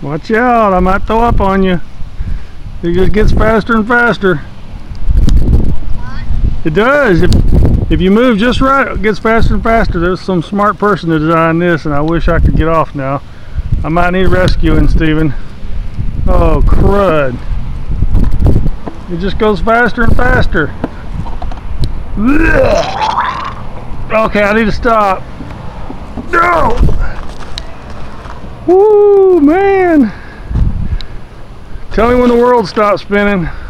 Watch out, I might throw up on you. It just gets faster and faster. It does. If you move just right, it gets faster and faster. There's some smart person that designed this, and I wish I could get off now. I might need rescuing, Steven. Oh, crud. It just goes faster and faster. Okay, I need to stop. No! Woo, man! Tell me when the world stops spinning.